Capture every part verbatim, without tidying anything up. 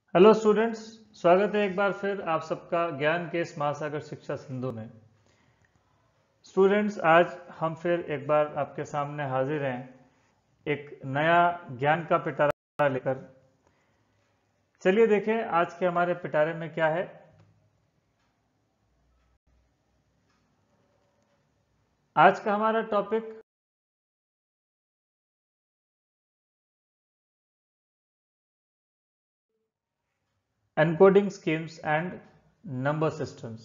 Hello students, स्वागत है एक बार फिर आप सबका ज्ञान के इस महासागर शिक्षा सिंधु में। स्टूडेंट्स, आज हम फिर एक बार आपके सामने हाजिर हैं एक नया ज्ञान का पिटारा लेकर। चलिए देखें आज के हमारे पिटारे में क्या है। आज का हमारा topic encoding schemes and number systems.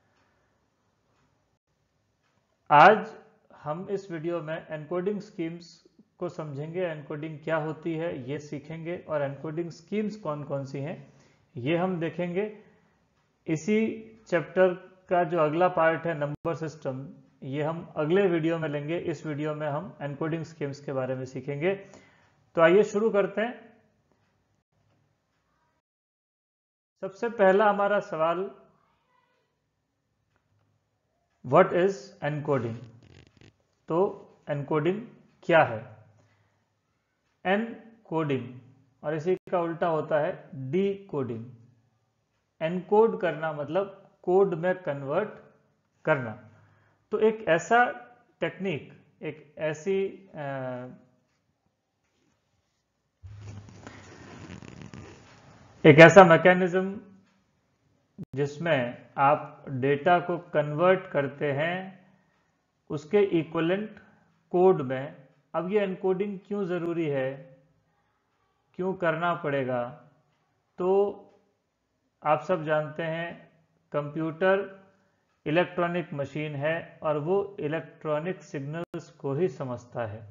आज हम इस वीडियो में एनकोडिंग स्कीम्स को समझेंगे, एनकोडिंग क्या होती है ये सीखेंगे, और एनकोडिंग स्कीम्स कौन कौन सी हैं ये हम देखेंगे। इसी चैप्टर का जो अगला पार्ट है नंबर सिस्टम, ये हम अगले वीडियो में लेंगे। इस वीडियो में हम एनकोडिंग स्कीम्स के बारे में सीखेंगे। तो आइए शुरू करते हैं। सबसे पहला हमारा सवाल, व्हाट इज एनकोडिंग। तो एनकोडिंग क्या है? एन कोडिंग, और इसी का उल्टा होता है डी कोडिंग। एनकोड करना मतलब कोड में कन्वर्ट करना। तो एक ऐसा टेक्निक, एक ऐसी आ, एक ऐसा मैकेनिज्म जिसमें आप डेटा को कन्वर्ट करते हैं उसके इक्विवेलेंट कोड में। अब ये एनकोडिंग क्यों जरूरी है, क्यों करना पड़ेगा? तो आप सब जानते हैं कंप्यूटर इलेक्ट्रॉनिक मशीन है और वो इलेक्ट्रॉनिक सिग्नल्स को ही समझता है।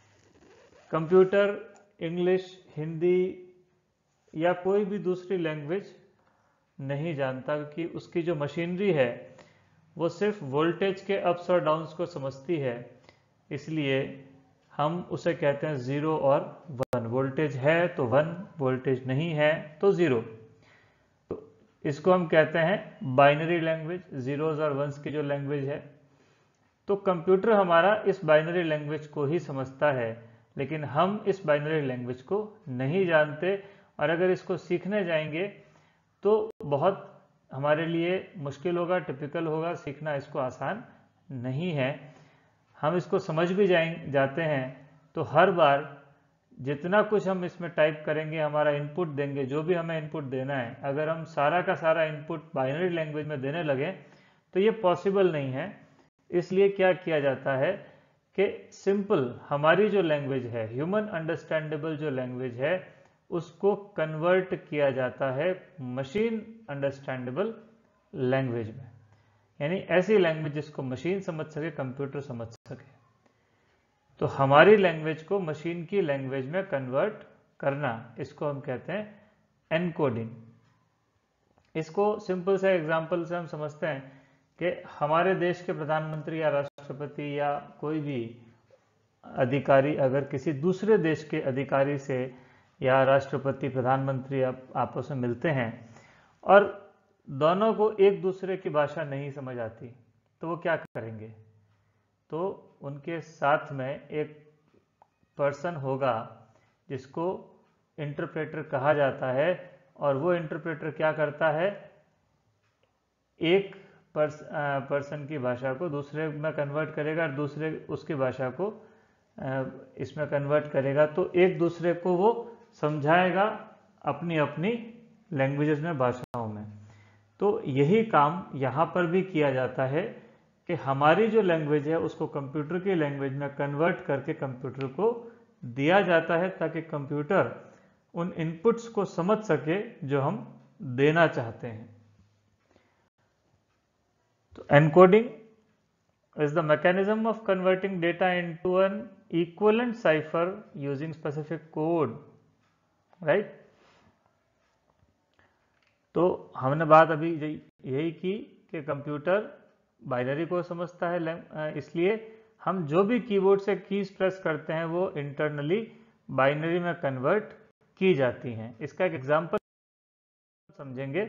कंप्यूटर इंग्लिश, हिंदी या कोई भी दूसरी लैंग्वेज नहीं जानता, क्योंकि उसकी जो मशीनरी है वो सिर्फ वोल्टेज के अप्स और डाउन्स को समझती है। इसलिए हम उसे कहते हैं जीरो और वन। वोल्टेज है तो वन, वोल्टेज नहीं है तो जीरो। तो इसको हम कहते हैं बाइनरी लैंग्वेज, जीरोज और वंस की जो लैंग्वेज है। तो कंप्यूटर हमारा इस बाइनरी लैंग्वेज को ही समझता है, लेकिन हम इस बाइनरी लैंग्वेज को नहीं जानते, और अगर इसको सीखने जाएंगे तो बहुत हमारे लिए मुश्किल होगा, टिपिकल होगा। सीखना इसको आसान नहीं है। हम इसको समझ भी जाएंगे जाते हैं तो हर बार जितना कुछ हम इसमें टाइप करेंगे, हमारा इनपुट देंगे, जो भी हमें इनपुट देना है, अगर हम सारा का सारा इनपुट बाइनरी लैंग्वेज में देने लगे तो ये पॉसिबल नहीं है। इसलिए क्या किया जाता है कि सिंपल हमारी जो लैंग्वेज है, ह्यूमन अंडरस्टैंडेबल जो लैंग्वेज है, उसको कन्वर्ट किया जाता है मशीन अंडरस्टैंडेबल लैंग्वेज में। यानी ऐसी लैंग्वेज जिसको मशीन समझ सके, कंप्यूटर समझ सके। तो हमारी लैंग्वेज को मशीन की लैंग्वेज में कन्वर्ट करना, इसको हम कहते हैं एनकोडिंग। इसको सिंपल से एग्जांपल से हम समझते हैं कि हमारे देश के प्रधानमंत्री या राष्ट्रपति या कोई भी अधिकारी अगर किसी दूसरे देश के अधिकारी से या राष्ट्रपति, प्रधानमंत्री आप आपस में मिलते हैं और दोनों को एक दूसरे की भाषा नहीं समझ आती, तो वो क्या करेंगे? तो उनके साथ में एक पर्सन होगा जिसको इंटरप्रेटर कहा जाता है, और वो इंटरप्रेटर क्या करता है, एक पर्स, पर्सन की भाषा को दूसरे में कन्वर्ट करेगा और दूसरे उसकी भाषा को इसमें कन्वर्ट करेगा। तो एक दूसरे को वो समझाएगा अपनी अपनी लैंग्वेजेस में, भाषाओं में। तो यही काम यहाँ पर भी किया जाता है कि हमारी जो लैंग्वेज है उसको कंप्यूटर की लैंग्वेज में कन्वर्ट करके कंप्यूटर को दिया जाता है, ताकि कंप्यूटर उन इनपुट्स को समझ सके जो हम देना चाहते हैं। तो encoding is the mechanism of converting data into an equivalent cipher using specific code, right? तो हमने बात अभी यही की कि कंप्यूटर बाइनरी को समझता है, इसलिए हम जो भी कीबोर्ड से कीज प्रेस करते हैं वो इंटरनली बाइनरी में कन्वर्ट की जाती हैं। इसका एक एग्जांपल समझेंगे।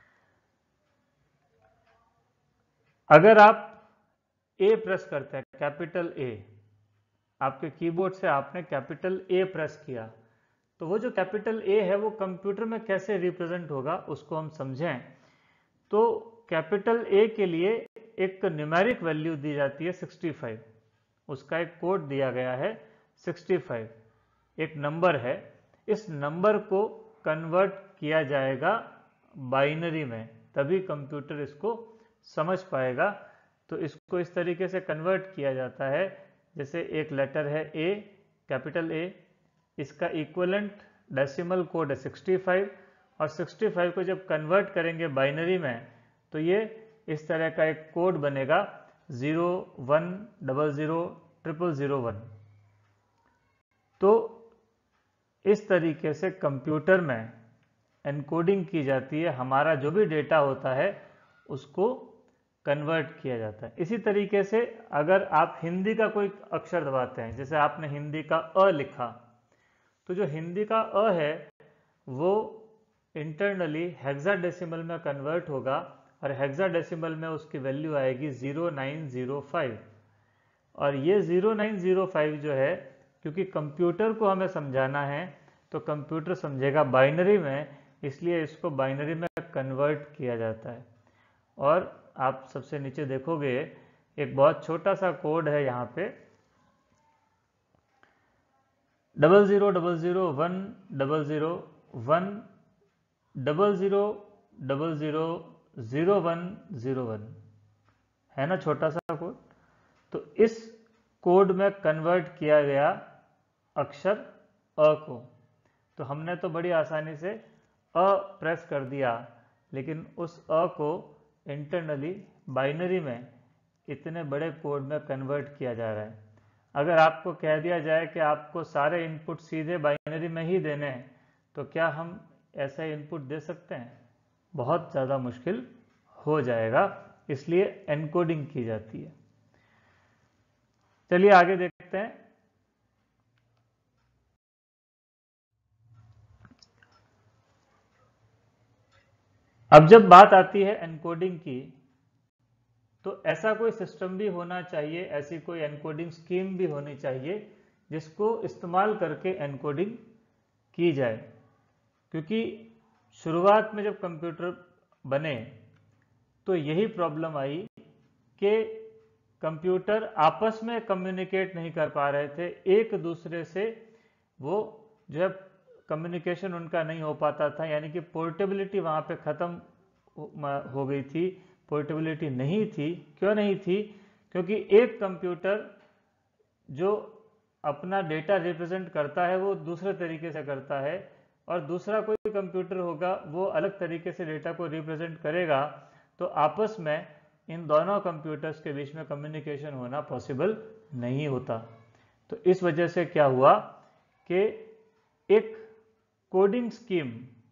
अगर आप ए प्रेस करते हैं, कैपिटल ए, आपके कीबोर्ड से आपने कैपिटल ए प्रेस किया, तो वो जो कैपिटल ए है वो कंप्यूटर में कैसे रिप्रेजेंट होगा उसको हम समझें। तो कैपिटल ए के लिए एक न्यूमेरिक वैल्यू दी जाती है सिक्सटी फाइव, उसका एक कोड दिया गया है सिक्सटी फाइव, एक नंबर है। इस नंबर को कन्वर्ट किया जाएगा बाइनरी में, तभी कंप्यूटर इसको समझ पाएगा। तो इसको इस तरीके से कन्वर्ट किया जाता है, जैसे एक लेटर है ए, कैपिटल ए, इसका इक्विवेलेंट डेसिमल कोड है सिक्सटी फाइव, और सिक्सटी फाइव को जब कन्वर्ट करेंगे बाइनरी में तो ये इस तरह का एक कोड बनेगा zero one double zero triple zero one. तो इस तरीके से कंप्यूटर में एनकोडिंग की जाती है, हमारा जो भी डेटा होता है उसको कन्वर्ट किया जाता है। इसी तरीके से अगर आप हिंदी का कोई अक्षर दबाते हैं, जैसे आपने हिंदी का अ लिखा, तो जो हिंदी का अ है वो इंटरनली हेक्साडेसिमल में कन्वर्ट होगा, और हेक्साडेसिमल में उसकी वैल्यू आएगी ज़ीरो नाइन ज़ीरो फाइव। और ये ज़ीरो नाइन ज़ीरो फाइव जो है, क्योंकि कंप्यूटर को हमें समझाना है तो कंप्यूटर समझेगा बाइनरी में, इसलिए इसको बाइनरी में कन्वर्ट किया जाता है। और आप सबसे नीचे देखोगे एक बहुत छोटा सा कोड है यहाँ पे, double zero double zero one double zero one double zero double zero zero one zero one, है ना छोटा सा कोड। तो इस कोड में कन्वर्ट किया गया अक्षर अ को, तो हमने तो बड़ी आसानी से अ प्रेस कर दिया, लेकिन उस अ को इंटरनली बाइनरी में इतने बड़े कोड में कन्वर्ट किया जा रहा है। अगर आपको कह दिया जाए कि आपको सारे इनपुट सीधे बाइनरी में ही देने हैं, तो क्या हम ऐसा इनपुट दे सकते हैं? बहुत ज़्यादा मुश्किल हो जाएगा, इसलिए एनकोडिंग की जाती है। चलिए आगे देखते हैं। अब जब बात आती है एनकोडिंग की, तो ऐसा कोई सिस्टम भी होना चाहिए, ऐसी कोई एनकोडिंग स्कीम भी होनी चाहिए जिसको इस्तेमाल करके एनकोडिंग की जाए। क्योंकि शुरुआत में जब कंप्यूटर बने तो यही प्रॉब्लम आई कि कंप्यूटर आपस में कम्युनिकेट नहीं कर पा रहे थे एक दूसरे से, वो जो है कम्युनिकेशन उनका नहीं हो पाता था, यानी कि पोर्टेबिलिटी वहाँ पे ख़त्म हो गई थी, पोर्टेबिलिटी नहीं थी। क्यों नहीं थी? क्योंकि एक कंप्यूटर जो अपना डेटा रिप्रेजेंट करता है वो दूसरे तरीके से करता है, और दूसरा कोई कंप्यूटर होगा वो अलग तरीके से डेटा को रिप्रेजेंट करेगा। तो आपस में इन दोनों कंप्यूटर्स के बीच में कम्युनिकेशन होना पॉसिबल नहीं होता। तो इस वजह से क्या हुआ कि एक कोडिंग स्कीम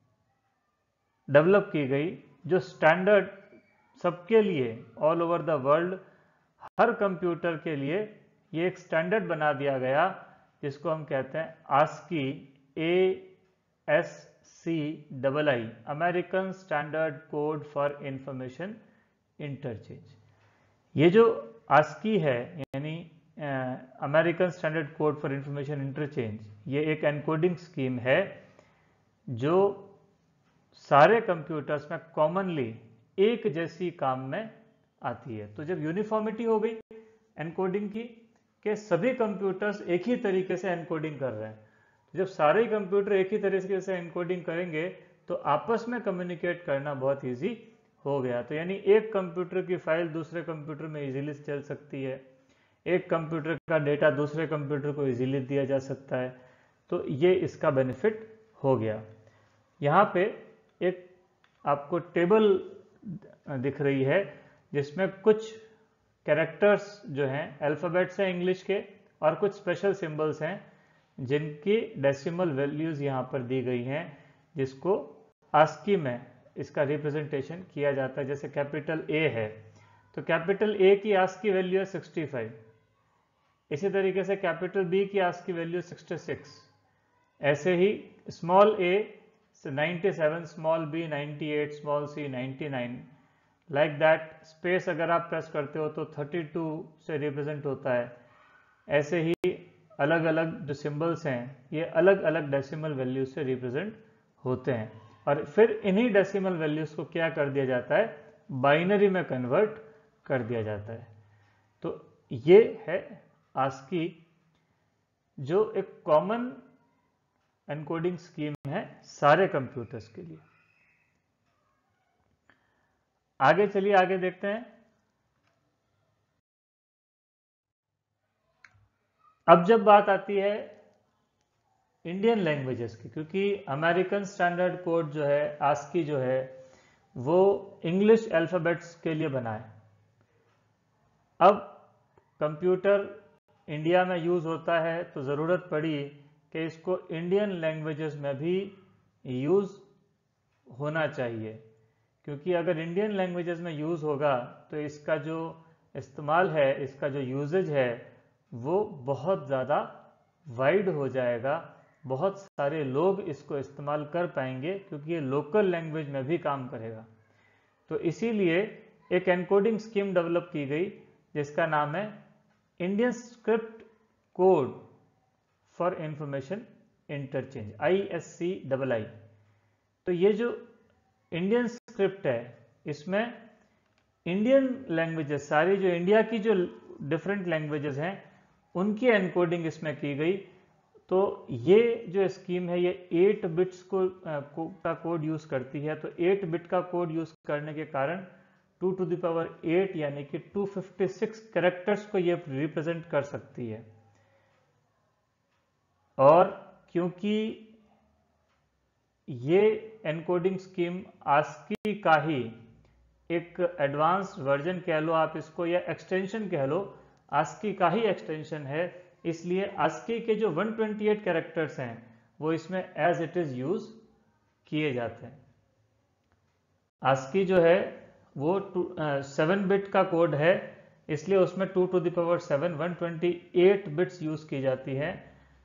डेवलप की गई जो स्टैंडर्ड सबके लिए ऑल ओवर द वर्ल्ड, हर कंप्यूटर के लिए ये एक स्टैंडर्ड बना दिया गया, जिसको हम कहते हैं ASCII, A S C double I, American standard code for information interchange. ये जो आस्की है, यानी American standard code for information interchange, ये एक एनकोडिंग स्कीम है जो सारे कंप्यूटर्स में कॉमनली एक जैसी काम में आती है। तो जब यूनिफॉर्मिटी हो गई एनकोडिंग की कि सभी कंप्यूटर्स एक ही तरीके से एनकोडिंग कर रहे हैं, तो जब सारे ही कंप्यूटर एक ही तरीके से एनकोडिंग करेंगे तो आपस में कम्युनिकेट करना बहुत ईजी हो गया। तो यानी एक कंप्यूटर की फाइल दूसरे कंप्यूटर में इजीली चल सकती है, एक कंप्यूटर का डेटा दूसरे कंप्यूटर को इजीली दिया जा सकता है। तो ये इसका बेनिफिट हो गया। यहाँ पे एक आपको टेबल दिख रही है जिसमें कुछ कैरेक्टर्स जो हैं अल्फ़ाबेट्स हैं इंग्लिश के, और कुछ स्पेशल सिंबल्स हैं जिनकी डेसिमल वैल्यूज़ यहाँ पर दी गई हैं, जिसको आस्की में इसका रिप्रेजेंटेशन किया जाता है। जैसे कैपिटल ए है तो कैपिटल ए की आस्की वैल्यू है सिक्सटी फाइव, इसी तरीके से कैपिटल बी की आस्की वैल्यू सिक्सटी सिक्स, ऐसे ही small A ninety seven, small B ninety eight, small C ninety nine, like that. Space अगर आप प्रेस करते हो तो थर्टी टू से रिप्रेजेंट होता है। ऐसे ही अलग अलग जो सिंबल्स हैं ये अलग अलग डेसिमल वैल्यूज से रिप्रेजेंट होते हैं, और फिर इन्हीं डेसिमल वैल्यूज को क्या कर दिया जाता है, बाइनरी में कन्वर्ट कर दिया जाता है। तो ये है आस्की, जो एक कॉमन एनकोडिंग स्कीम है सारे कंप्यूटर्स के लिए। आगे चलिए, आगे देखते हैं। अब जब बात आती है इंडियन लैंग्वेजेस की, क्योंकि अमेरिकन स्टैंडर्ड कोड जो है आस्की जो है वो इंग्लिश अल्फाबेट्स के लिए बना है। अब कंप्यूटर इंडिया में यूज होता है तो ज़रूरत पड़ी कि इसको इंडियन लैंग्वेजेस में भी यूज होना चाहिए, क्योंकि अगर इंडियन लैंग्वेजेस में यूज होगा तो इसका जो इस्तेमाल है, इसका जो यूजेज है वो बहुत ज़्यादा वाइड हो जाएगा, बहुत सारे लोग इसको इस्तेमाल कर पाएंगे, क्योंकि ये लोकल लैंग्वेज में भी काम करेगा। तो इसीलिए एक एनकोडिंग स्कीम डेवलप की गई जिसका नाम है Indian script code for information interchange, I S C double I. तो ये जो इंडियन स्क्रिप्ट है इसमें इंडियन लैंग्वेजेस, सारी जो इंडिया की जो डिफरेंट लैंग्वेजेस हैं उनकी एनकोडिंग इसमें की गई। तो ये जो स्कीम है ये एट बिट्स को, को का कोड यूज करती है। तो एट बिट का कोड यूज करने के कारण two to the power eight यानी कि टू फिफ्टी सिक्स कैरेक्टर्स को ये रिप्रेजेंट कर सकती है। और क्योंकि ये एनकोडिंग स्कीम आस्की का ही एक एडवांस वर्जन कह लो आप इसको, या एक्सटेंशन कह लो, आस्की का ही एक्सटेंशन है, इसलिए आस्की के जो वन ट्वेंटी एट कैरेक्टर्स हैं वो इसमें एज इट इज यूज किए जाते हैं। आस्की जो है वो सेवन बिट का कोड है, इसलिए उसमें two to the power seven one twenty eight bits use की जाती है।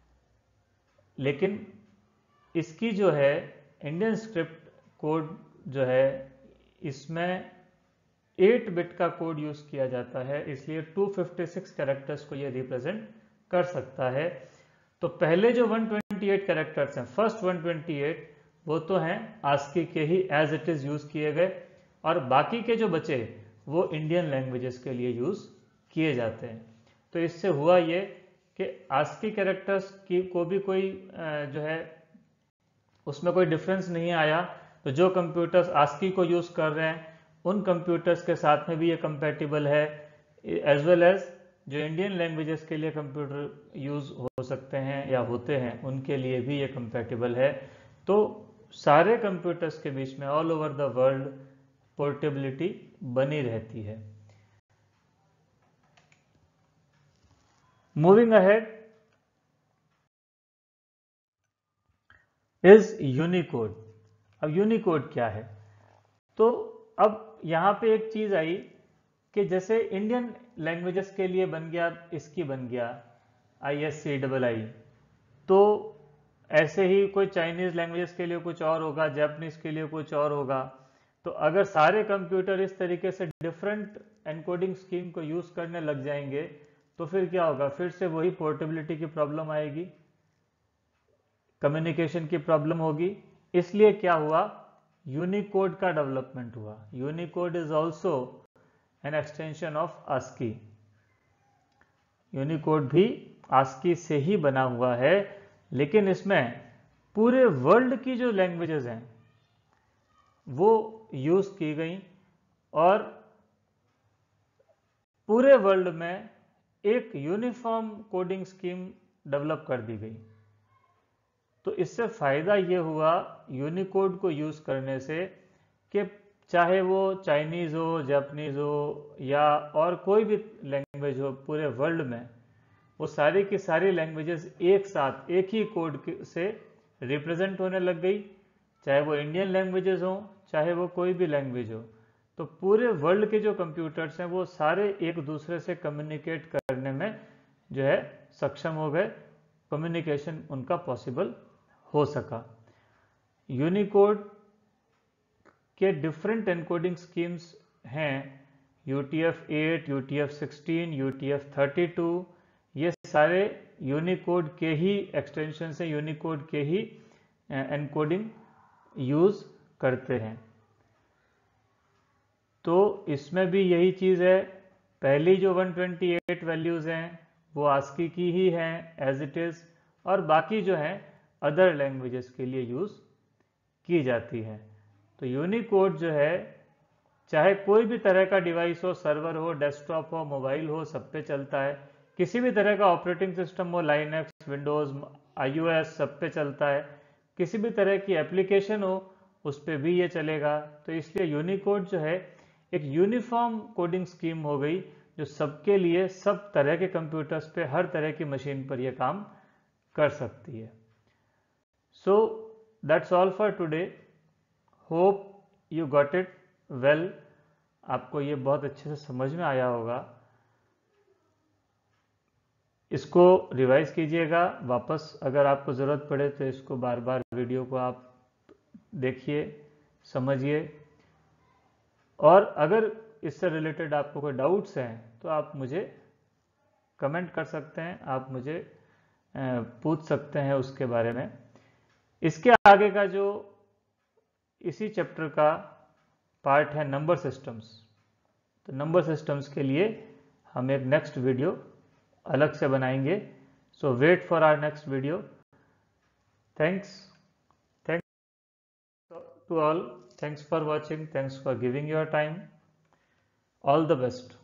लेकिन इसकी जो है इंडियन स्क्रिप्ट कोड जो है इसमें एट बिट का कोड यूज किया जाता है, इसलिए टू फिफ्टी सिक्स कैरेक्टर्स को ये रिप्रेजेंट कर सकता है। तो पहले जो वन ट्वेंटी एट कैरेक्टर्स हैं, फर्स्ट वन ट्वेंटी एट, वो तो हैं आस्की के ही एज इट इज यूज किए गए, और बाकी के जो बचे वो इंडियन लैंग्वेजेस के लिए यूज किए जाते हैं। तो इससे हुआ ये कि आस्की कैरेक्टर्स की को भी कोई जो है उसमें कोई डिफरेंस नहीं आया। तो जो कंप्यूटर्स आस्की को यूज कर रहे हैं उन कंप्यूटर्स के साथ में भी ये कंपैटिबल है, एज वेल एज जो इंडियन लैंग्वेजेस के लिए कंप्यूटर यूज हो सकते हैं या होते हैं उनके लिए भी ये कंपैटिबल है। तो सारे कंप्यूटर्स के बीच में all over the world portability बनी रहती है। Moving ahead is Unicode. अब यूनिकोड क्या है? तो अब यहां पे एक चीज आई कि जैसे इंडियन लैंग्वेजेस के लिए बन गया, इसकी बन गया आई एस सी डबल आई, तो ऐसे ही कोई चाइनीज लैंग्वेजेस के लिए कुछ और होगा, जापानीज के लिए कुछ और होगा। तो अगर सारे कंप्यूटर इस तरीके से डिफरेंट एनकोडिंग स्कीम को यूज करने लग जाएंगे तो फिर क्या होगा? फिर से वही पोर्टेबिलिटी की प्रॉब्लम आएगी, कम्युनिकेशन की प्रॉब्लम होगी। इसलिए क्या हुआ? यूनिकोड का डेवलपमेंट हुआ। Unicode is also an extension of ASCII. Unicode भी आस्की से ही बना हुआ है, लेकिन इसमें पूरे वर्ल्ड की जो लैंग्वेजेस हैं वो यूज की गई, और पूरे वर्ल्ड में एक यूनिफॉर्म कोडिंग स्कीम डेवलप कर दी गई। तो इससे फायदा ये हुआ यूनिकोड को यूज करने से कि चाहे वो चाइनीज हो, जापानीज हो या और कोई भी लैंग्वेज हो पूरे वर्ल्ड में, वो सारी की सारी लैंग्वेजेस एक साथ एक ही कोड से रिप्रेजेंट होने लग गई, चाहे वो इंडियन लैंग्वेजेस हो चाहे वो कोई भी लैंग्वेज हो। तो पूरे वर्ल्ड के जो कंप्यूटर्स हैं वो सारे एक दूसरे से कम्युनिकेट करने में जो है सक्षम हो गए, कम्युनिकेशन उनका पॉसिबल हो सका। यूनिकोड के डिफरेंट एनकोडिंग स्कीम्स हैं, U T F eight, U T F sixteen, U T F thirty two, ये सारे यूनिकोड के ही एक्सटेंशन से, यूनिकोड के ही एनकोडिंग यूज करते हैं। तो इसमें भी यही चीज़ है, पहली जो एक सौ अट्ठाईस वैल्यूज़ हैं वो आस्की की ही हैं एज इट इज़, और बाकी जो है अदर लैंग्वेजेस के लिए यूज़ की जाती है। तो यूनिकोड जो है चाहे कोई भी तरह का डिवाइस हो, सर्वर हो, डेस्कटॉप हो, मोबाइल हो, सब पे चलता है। किसी भी तरह का ऑपरेटिंग सिस्टम हो, लाइनक्स, विंडोज़, आईओएस, सब पे चलता है। किसी भी तरह की एप्लीकेशन हो उस पर भी ये चलेगा। तो इसलिए यूनिकोड जो है एक यूनिफॉर्म कोडिंग स्कीम हो गई जो सबके लिए, सब तरह के कंप्यूटर्स पे, हर तरह की मशीन पर यह काम कर सकती है। So that's all for today, hope you got it well. आपको ये बहुत अच्छे से समझ में आया होगा। इसको रिवाइज कीजिएगा वापस, अगर आपको ज़रूरत पड़े तो इसको बार बार वीडियो को आप देखिए, समझिए, और अगर इससे रिलेटेड आपको कोई डाउट्स हैं तो आप मुझे कमेंट कर सकते हैं, आप मुझे पूछ सकते हैं उसके बारे में। इसके आगे का जो इसी चैप्टर का पार्ट है नंबर सिस्टम्स, तो नंबर सिस्टम्स के लिए हम एक नेक्स्ट वीडियो अलग से बनाएंगे। So wait for our next video. Thanks thanks to all, thanks for watching, thanks for giving your time, all the best.